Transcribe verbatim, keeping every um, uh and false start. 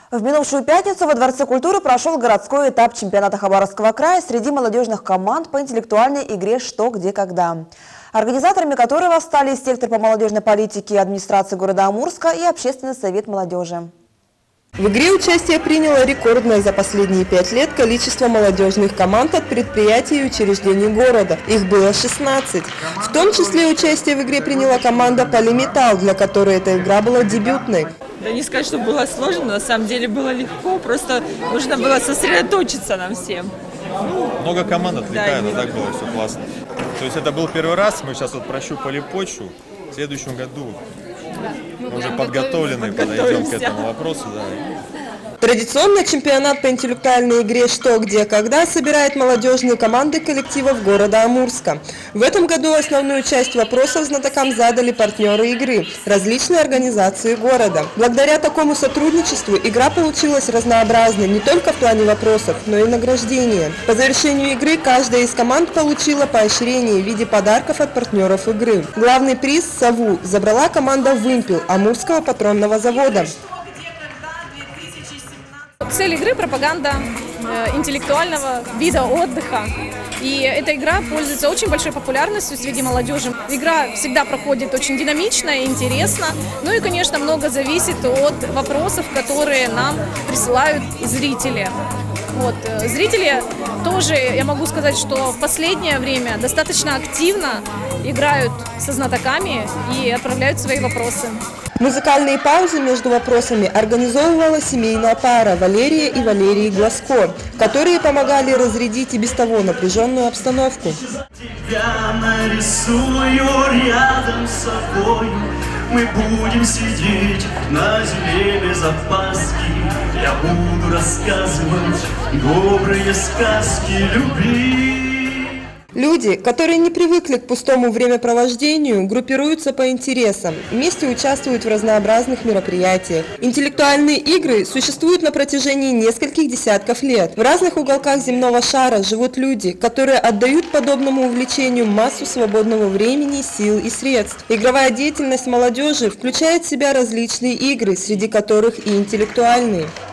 В минувшую пятницу во Дворце культуры прошел городской этап чемпионата Хабаровского края среди молодежных команд по интеллектуальной игре «Что, где, когда», организаторами которого стали сектор по молодежной политике администрации города Амурска и Общественный совет молодежи. В игре участие приняло рекордное за последние пять лет количество молодежных команд от предприятий и учреждений города. Их было шестнадцать. В том числе участие в игре приняла команда «Полиметалл», для которой эта игра была дебютной. Да не сказать, что было сложно, на самом деле было легко, просто нужно было сосредоточиться нам всем. Много команд отвлекает, да, а так было все классно. То есть это был первый раз, мы сейчас вот прощупали почву, в следующем году да. мы уже подготовлены, подойдем к этому вопросу. Да. Традиционно чемпионат по интеллектуальной игре «Что, где, когда» собирает молодежные команды коллективов города Амурска. В этом году основную часть вопросов знатокам задали партнеры игры – различные организации города. Благодаря такому сотрудничеству игра получилась разнообразной не только в плане вопросов, но и награждения. По завершению игры каждая из команд получила поощрение в виде подарков от партнеров игры. Главный приз – «Сову» забрала команда «Вымпел» Амурского патронного завода. Цель игры – пропаганда э, интеллектуального вида отдыха. И эта игра пользуется очень большой популярностью среди молодежи. Игра всегда проходит очень динамично и интересно. Ну и, конечно, много зависит от вопросов, которые нам присылают зрители. Вот. Зрители тоже, я могу сказать, что в последнее время достаточно активно играют со знатоками и отправляют свои вопросы. Музыкальные паузы между вопросами организовывала семейная пара Валерия и Валерий Глазко, которые помогали разрядить и без того напряженную обстановку. Тебя нарисую рядом с собой, мы будем сидеть на земле без опаски. Я буду рассказывать добрые сказки любви. Люди, которые не привыкли к пустому времяпровождению, группируются по интересам, вместе участвуют в разнообразных мероприятиях. Интеллектуальные игры существуют на протяжении нескольких десятков лет. В разных уголках земного шара живут люди, которые отдают подобному увлечению массу свободного времени, сил и средств. Игровая деятельность молодежи включает в себя различные игры, среди которых и интеллектуальные.